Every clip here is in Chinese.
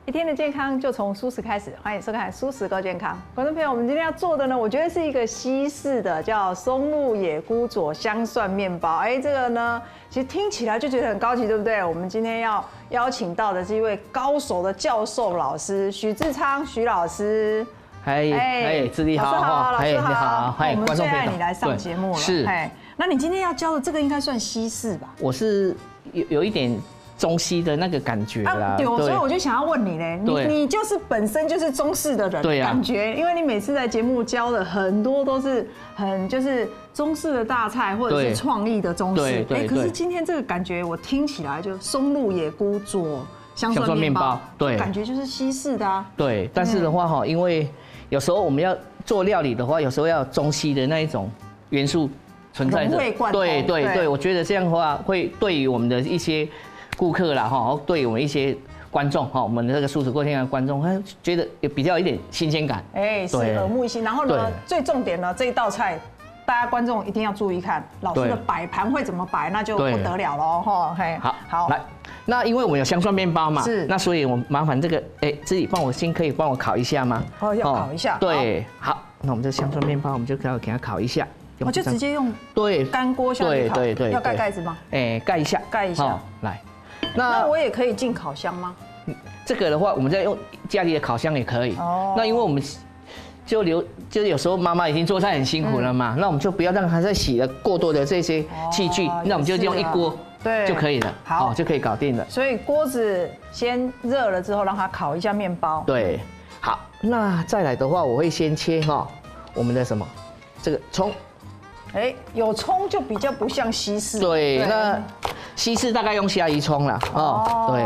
一天的健康就从蔬食开始，欢迎收看《蔬食够健康》。观众朋友，我们今天要做的呢，我觉得是一个西式的，叫松露野菇佐香蒜面包。这个呢，其实听起来就觉得很高级，对不对？我们今天要邀请到的是一位高手的教授老师许志昌许老师。 志立好， 老师好， 我们最爱你来上节目了。 是， 那你今天要教的这个应该算西式吧？ 我是有一点中西的那个感觉啦， 对，所以我就想要问你嘞，你就是本身就是中式的人，感觉，因为你每次在节目教的很多都是很就是中式的大菜或者是创意的中式，可是今天这个感觉我听起来就松露野菇佐香蒜面包，对，感觉就是西式的啊。 对，但是的话哈，因为有时候我们要做料理的话，有时候要中西的那一种元素存在着，对，我觉得这样的话会对于我们的一些顾客啦哈，对我们一些观众哈，我们的这个素食过健康的观众，他觉得也比较一点新鲜感， 是耳目一新。然后呢，最重点呢，这一道菜大家观众一定要注意看，老师的摆盘会怎么摆，那就不得了喽哈。 好，来，那因为我们有香蒜面包嘛，是，那所以我麻烦这个自己可以帮我烤一下吗？ 要烤一下。 对，好，那我们这香蒜面包我们就给它烤一下。 我就直接用干锅下去烤，要盖盖子吗？ 盖一下，来。 那我也可以进烤箱吗？ 这个的话，我们再用家里的烤箱也可以。那因为我们就有时候妈妈已经做菜很辛苦了嘛，那我们就不要让她再洗了过多的这些器具，那我们就用一锅就可以了，好，就可以搞定了。 所以锅子先热了之后，让它烤一下面包。 对，好，那再来的话，我会先切我们的什么这个葱。 有葱就比较不像西式。 对，那西式大概用虾夷葱啦。对。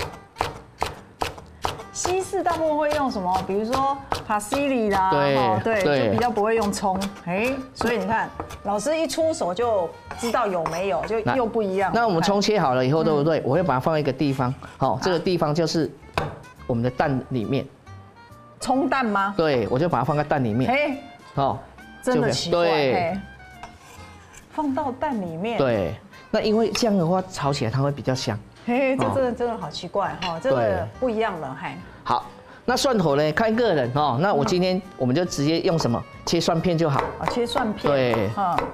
西式大部分会用什么？比如说帕西里啦，对，就比较不会用葱。所以你看，老师一出手就知道有没有，就又不一样。 那我们葱切好了以后，对不对？我会把它放在一个地方，这个地方就是我们的蛋里面。 葱蛋吗？ 对，我就把它放在蛋里面。 真的奇怪。放到蛋里面。 对，那因为这样的话炒起来它会比较香。 这真的好奇怪这个不一样了好，那蒜头呢？看个人那我今天我们就直接用什么切蒜片就好。 切蒜片。 对。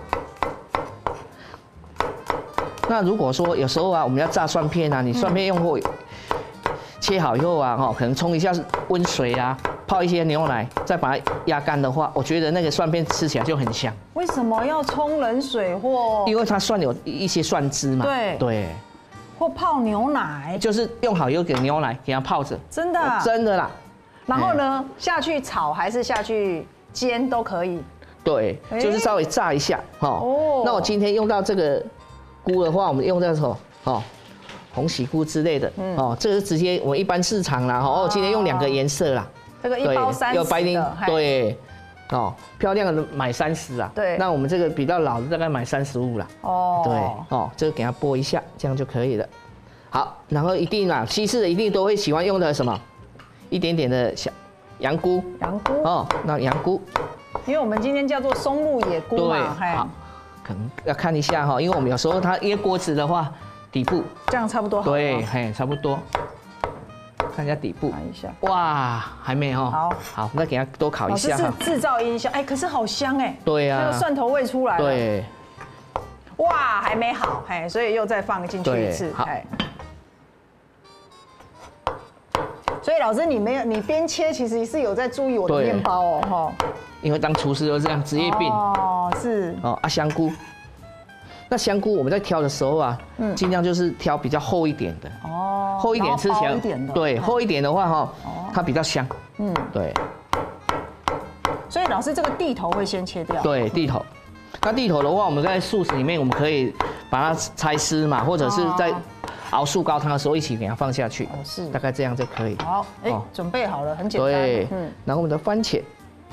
那如果说有时候我们要炸蒜片你蒜片用过切好以后可能冲一下温水泡一些牛奶，再把它压干的话，我觉得那个蒜片吃起来就很香。 为什么要冲冷水或？ 因为它蒜有一些蒜汁嘛。对。 或泡牛奶。 就是用好以后给牛奶给它泡着。 真的？ 真的啦。 然后呢，下去炒还是下去煎都可以。 对，就是稍微炸一下那我今天用到这个菇的话，我们用到什么红喜菇之类的这个是直接我们一般市场啦我今天用2个颜色啦。 这个一包30 有白丁，对，漂亮的买30啊，对，那我们这个比较老的大概买35啦，对，这个给它剥一下，这样就可以了。好，然后一定西式的一定都会喜欢用的什么，一点点的小羊菇，那羊菇， 因为我们今天叫做松露野菇嘛， 好，可能要看一下因为我们有时候它因为锅子的话底部这样差不多好， 对，差不多。看一下底部， 看一下， 哇，还没好，那给它多烤一下。 老师是制造音效，可是好香对呀， 那个蒜头味出来了。 对， 哇，还没好，所以又再放进去一次，所以老师你边切其实是有在注意我的面包因为当厨师都这样职业病是香菇。那香菇我们在挑的时候尽量就是挑比较厚一点的厚一点吃起来对厚一点的话它比较香对。 所以老师这个地头会先切掉。 对，地头。那地头的话，我们在素食里面我们可以把它拆丝嘛，或者是在熬素高汤的时候一起给它放下去，是大概这样就可以。 好，准备好了，很简单。 对，然后我们的番茄。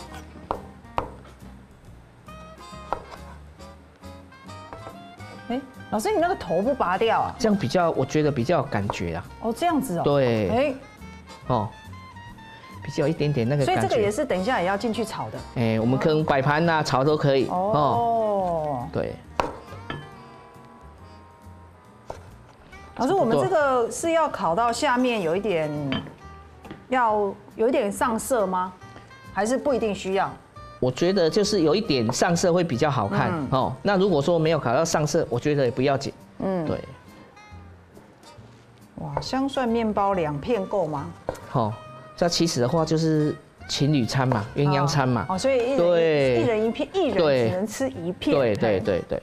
老师，你那个头不拔掉这样我觉得比较有感觉这样子对。比较有一点点那个感觉。 所以这个也是等一下也要进去炒的。 我们可能摆盘炒都可以。对。 老师，我们这个是要烤到下面有一点要有一点上色吗？还是不一定需要？ 我觉得就是有一点上色会比较好看哦。那如果说没有烤到上色，我觉得也不要紧。对。 哇，香蒜面包2片够吗？ 好，这其实的话就是情侣餐嘛，鸳鸯餐嘛。 哦，所以一人1片，一人只能吃1片。 对。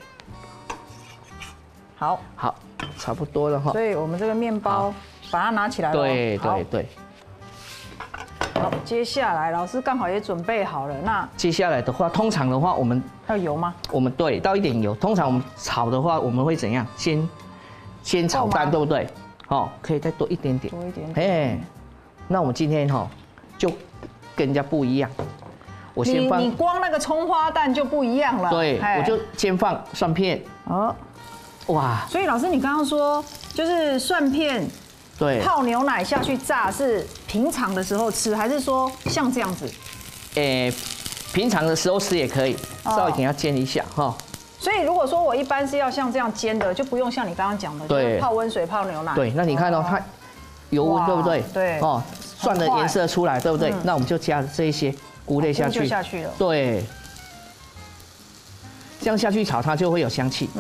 好，差不多了哈。 所以我们这个面包把它拿起来了。 对。 好，接下来老师刚好也准备好了。那接下来的话，通常的话我们要油吗？ 我们对，倒一点油。通常我们炒的话，我们会怎样？先炒蛋，对不对？哦，可以再多一点点。 多一点。 哎，那我们今天就跟人家不一样。我先放。 你光那个葱花蛋就不一样了。 对，我就先放蒜片。哦。哇。 所以老师，你刚刚说就是蒜片。 对， 泡牛奶下去炸是平常的时候吃，还是说像这样子？ 平常的时候吃也可以，稍微给它煎一下哈。 所以如果说我一般是要像这样煎的，就不用像你刚刚讲的，就是泡温水泡牛奶。 对，那你看哦，它油温对不对？ 对。 哦，蒜的颜色出来对不对？那我们就加这一些菇类下去。 就下去了。 对。这样下去炒，它就会有香气。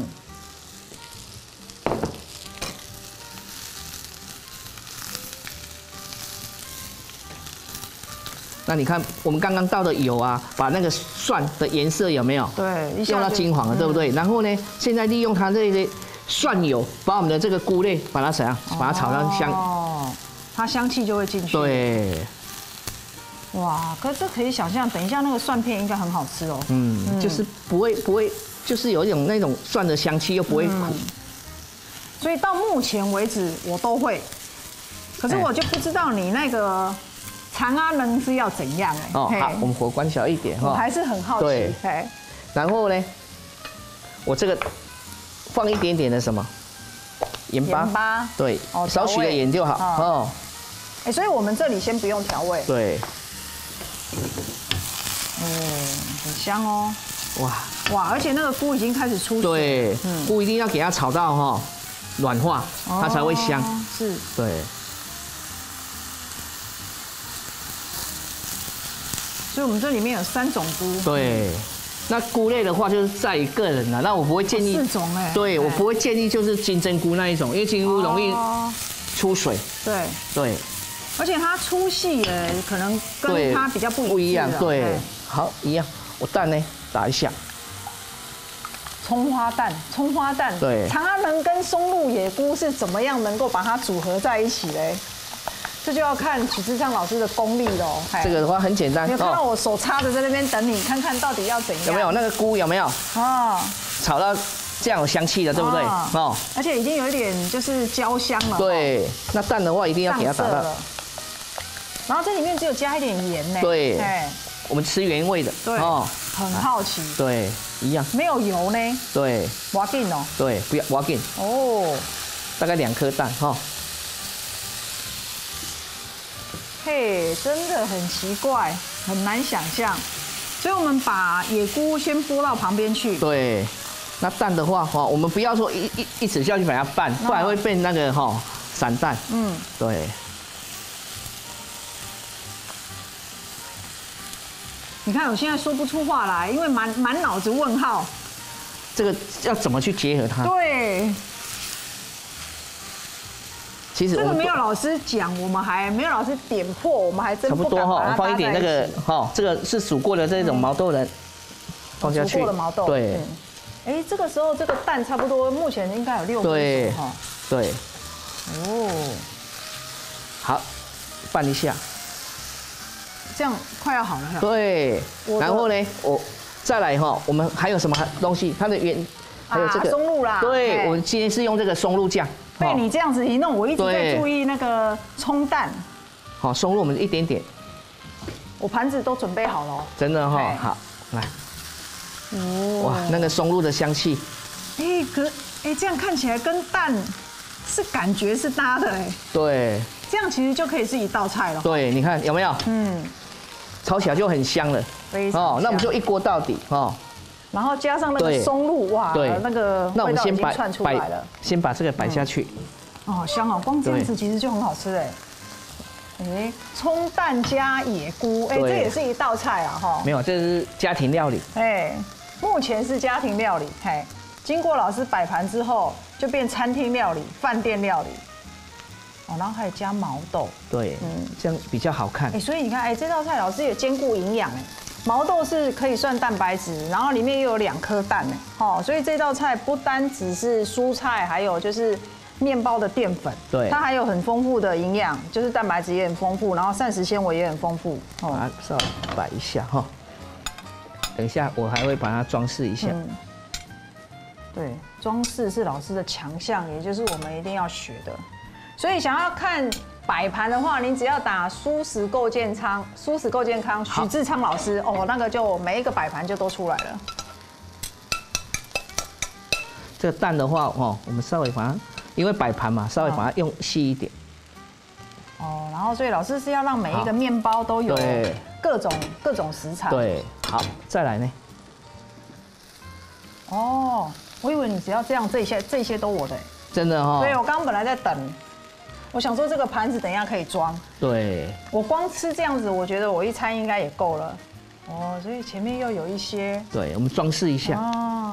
那你看，我们刚刚倒的油啊，把那个蒜的颜色有没有？ 对， 用到金黄了，对不对？然后呢，现在利用它这些蒜油，把我们的这个菇类把它怎样？把它炒到香。 哦，它香气就会进去。 对。 哇，可是这可以想象，等一下那个蒜片应该很好吃哦。 就是不会，就是有一种那种蒜的香气，又不会苦。 所以到目前为止我都会，可是我就不知道你那个。长阿能是要怎样哦，好，我们火关小一点哈。我还是很好奇。对。 然后呢，我这个放一点点的什么盐巴。对。少许的盐就好哦。 所以我们这里先不用调味。 对。 很香哦。哇，而且那个菇已经开始出水。 对。菇一定要给它炒到软化，它才会香。 是。 对。 所以我们这里面有3种菇。 对，那菇类的话就是在于个人了，那我不会建议。 4种哎。 对，我不会建议就是金针菇那一种，因为金针菇容易出水。对。而且它粗细也可能跟它比较不一样。 对。好，一样。我蛋呢打一下。 葱花蛋。 对。 长阿能跟松露野菇是怎么样能够把它组合在一起嘞？这就要看许志昌老师的功力喽。 这个的话很简单， 你有看到我手插着在那边等你，看看到底要怎样？ 有没有那个菇？有没有？炒到这样有香气的，对不对？ 而且已经有一点就是焦香了。 对，那蛋的话一定要给它打到。 然后这里面只有加一点盐呢。 对，我们吃原味的。 对，很好奇。 对，一样。 没有油呢。 对。 挖紧哦。 对，不要挖紧。哦。大概2颗蛋哈。 嘿，真的很奇怪，很难想象。所以我们把野菇先拨到旁边去。 对，那蛋的话我们不要说一直下去把它拌，不然会变那个散蛋。对。 你看我现在说不出话来，因为满脑子问号。 这个要怎么去结合它？ 对。 其实这个没有老师讲，我们还没有老师点破，我们还真差不多我放一点那个这个是煮过的这种毛豆仁放下去。 煮过的毛豆。对。这个时候这个蛋差不多，目前应该有6分熟哈。 对。好，拌一下。 这样快要好了。 对。然后呢，我再来我们还有什么东西？它的还有这个松露啦。 对，我们今天是用这个松露酱。 被你这样子一弄，我一直在注意那个葱蛋。 好，松露我们一点点。 我盘子都准备好了。 真的好，来。哇，那个松露的香气。 这样看起来跟蛋是感觉是搭的对。 这样其实就可以是一道菜了。 对，你看有没有？炒起来就很香了。那我们就一锅到底然后加上那个松露，哇，那个味道已经窜出来了。 先把这个摆下去。 香哦，光这样子其实就很好吃葱蛋加野菇，这也是一道菜啊哈。 没有，这是家庭料理。 目前是家庭料理，经过老师摆盘之后，就变餐厅料理、饭店料理。然后还有加毛豆。对， 这样比较好看。 所以你看，这道菜老师也兼顾营养毛豆是可以算蛋白质，然后里面又有2颗蛋所以这道菜不单只是蔬菜，还有就是面包的淀粉，对，它还有很丰富的营养，就是蛋白质也很丰富，然后膳食纤维也很丰富。 把它稍微摆一下哈，等一下我还会把它装饰一下。 对，装饰是老师的强项，也就是我们一定要学的。所以想要看摆盘的话，你只要打蔬食够健康，许志昌老师那个就每一个摆盘就都出来了。 这个蛋的话我们稍微把它。因为摆盘嘛，稍微把它用细一点。 然后所以老师是要让每一个面包都有各种食材。 对，好，再来呢。 我以为你只要这样，这些都我的。 真的所以我刚刚本来在等，我想说这个盘子等一下可以装。 对。 我光吃这样子，我觉得我一餐应该也够了。所以前面又有一些。 对，我们装饰一下。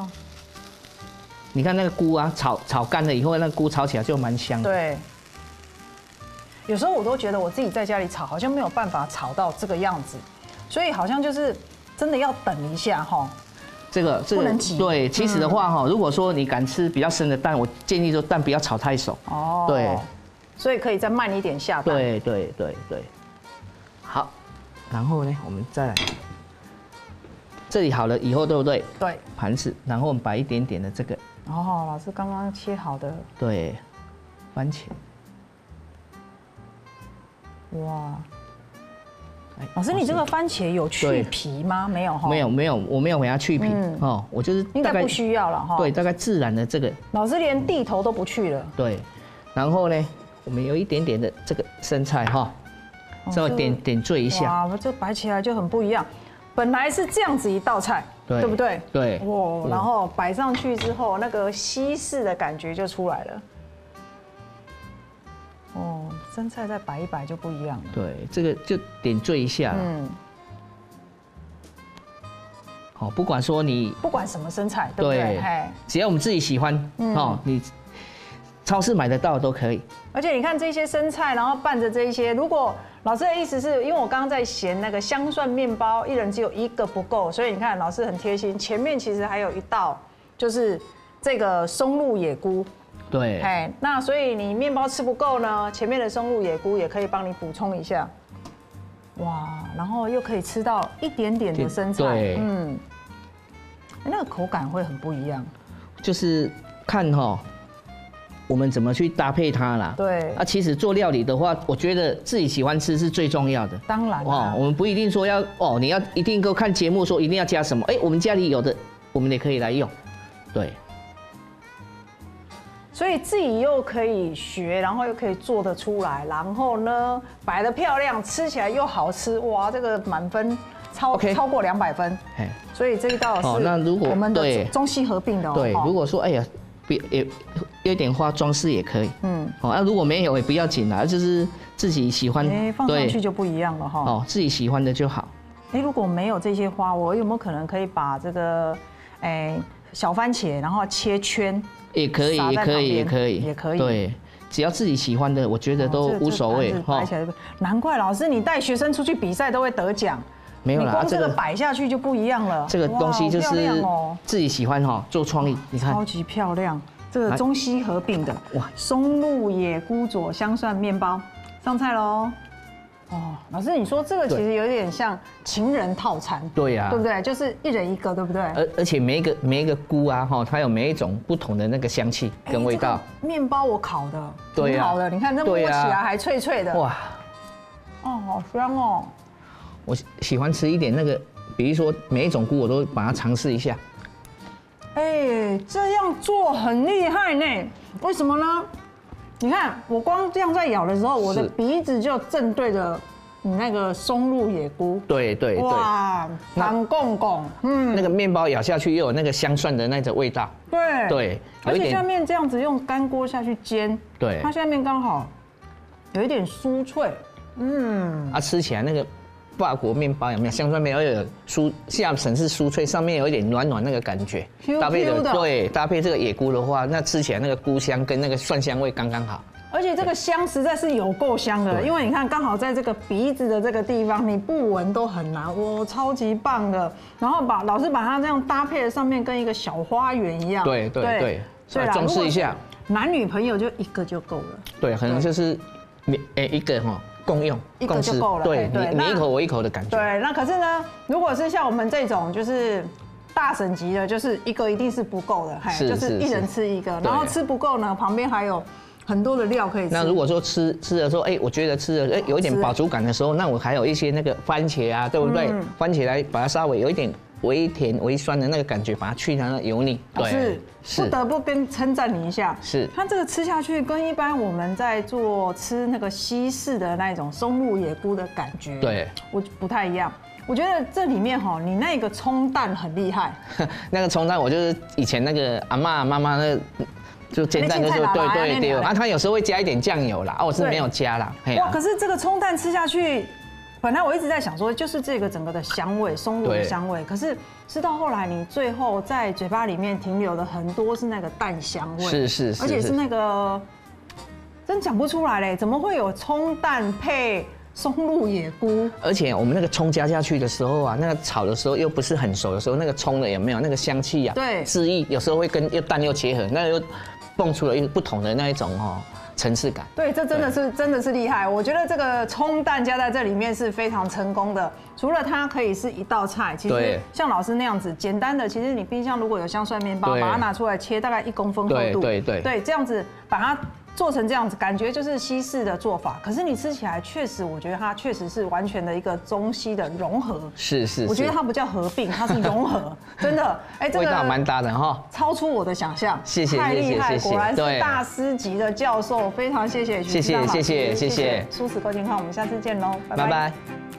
你看那个菇啊，炒干了以后，那个菇炒起来就蛮香的。 对。有时候我都觉得我自己在家里炒，好像没有办法炒到这个样子，所以好像就是真的要等一下哈。 这个不能急。对，其实的话如果说你敢吃比较生的蛋，我建议说蛋不要炒太熟。对。 所以可以再慢一点下蛋。 对。好，然后呢，我们再来。这里好了以后，对不对？ 对。 盘子，然后我们摆一点点的这个。 老师刚刚切好的。 对，番茄。 哇，老师，你这个番茄有去皮吗？没有哈。 没有，我没有给它去皮我就是应该不需要了哈。 对，大概自然的这个。 老师连地头都不去了。 对，然后呢，我们有一点点的这个生菜稍微点缀一下。 哇，这摆起来就很不一样。本来是这样子一道菜，对不对？ 对。 然后摆上去之后，那个西式的感觉就出来了。生菜再摆一摆就不一样了。 对，这个就点缀一下。不管说你不管什么生菜，对不对？ 只要我们自己喜欢你超市买得到都可以。 而且你看这些生菜，然后拌着这一些，如果老师的意思是因为我刚刚在嫌那个香蒜面包，一人只有1个不够，所以你看老师很贴心，前面其实还有一道就是这个松露野菇。 对。 那所以你面包吃不够呢，前面的松露野菇也可以帮你补充一下。哇，然后又可以吃到一点点的生菜。对。那个口感会很不一样。 就是看我们怎么去搭配它啦。 对。 其实做料理的话，我觉得自己喜欢吃是最重要的。 当然。 我们不一定说要你要一定够看节目说一定要加什么，我们家里有的，我们也可以来用。对。 所以自己又可以学，然后又可以做得出来，然后呢摆得漂亮，吃起来又好吃，哇，这个满分超过200分。所以这一道是那如果我们的中西合并的。 对，如果说也有点花装饰也可以。那如果没有也不要紧啦，就是自己喜欢， 放上去就不一样了哈。 自己喜欢的就好。 如果没有这些花，我有没有可能可以把这个小番茄然后切圈？也可以。对，只要自己喜欢的，我觉得都无所谓。 难怪老师你带学生出去比赛都会得奖。 没有啦， 你光这个摆下去就不一样了。 这个东西就是自己喜欢做创意，你看。 超级漂亮，这个中西合并的松露野菇佐香蒜面包上菜喽。老师，你说这个其实有点像情人套餐， 对呀， 对不对？就是1人1个，对不对？ 而且每一个菇啊，它有每一种不同的那个香气跟味道。 面包我烤的，挺好的，你看这摸起来还脆脆的。哇，好香哦！ 我喜欢吃一点那个，比如说每一种菇我都把它尝试一下。 这样做很厉害呢，为什么呢？你看，我光这样在咬的时候，我的鼻子就正对着你那个松露野菇。 对。 哇，糖贡贡， 那个面包咬下去又有那个香蒜的那种味道。对。 而且下面这样子用干锅下去煎， 对， 它下面刚好有一点酥脆。 吃起来那个法国面包有没有香酸面，而且下层是酥脆，上面有一点暖暖那个感觉，搭配搭配这个野菇的话，那吃起来那个菇香跟那个蒜香味刚刚好。 而且这个香实在是有够香的，因为你看刚好在这个鼻子的这个地方，你不闻都很难，哇，超级棒的。然后老师把它这样搭配在上面，跟一个小花园一样。 对，所以装饰一下。 男女朋友就一个就够了。 对，可能就是一个共用， 一个就够了。 对，你一口我一口的感觉。 对，那可是呢，如果是像我们这种就是大省级的，就是一个一定是不够的，就是一人吃一个，然后吃不够呢，旁边还有很多的料可以吃。 那如果说吃的时候，我觉得吃的有一点饱足感的时候，那我还有一些那个番茄啊，对不对？番茄来把它稍微有一点微甜微酸的那个感觉，把它去掉那油腻。 对，不得不称赞你一下。 是， 它这个吃下去跟一般我们在吃那个西式的那种松露野菇的感觉， 对， 我不太一样。我觉得这里面你那个葱蛋很厉害。 那个葱蛋，我就是以前那个阿嬷妈妈那。就煎蛋就是对，啊，它有时候会加一点酱油啦，我是没有加啦。 哇，可是这个葱蛋吃下去，本来我一直在想说，就是这个整个的香味，松露的香味，可是吃到后来，你最后在嘴巴里面停留的很多是那个蛋香味， 是， 而且是那个真讲不出来嘞，怎么会有葱蛋配松露野菇？ 而且我们那个葱加下去的时候啊，那个炒的时候又不是很熟的时候，那个葱的有没有那个香气啊？ 对， 汁液有时候会跟蛋又结合，那又蹦出了一个不同的那一种层次感。 对，这真的是厉害。我觉得这个葱蛋加在这里面是非常成功的。除了它可以是一道菜，其实像老师那样子简单的，其实你冰箱如果有香蒜面包，把它拿出来切大概1公分厚度，对，这样子把它做成这样子，感觉就是西式的做法。可是你吃起来确实，我觉得它确实是完全的一个中西的融合。 是， 我觉得它不叫合并，它是融合，真的。 这个味道蛮搭的哈， 超出我的想象。 谢谢， 太厉害，果然是大师级的教授，非常谢谢。 谢谢。 蔬食够健康，我们下次见喽， 拜拜。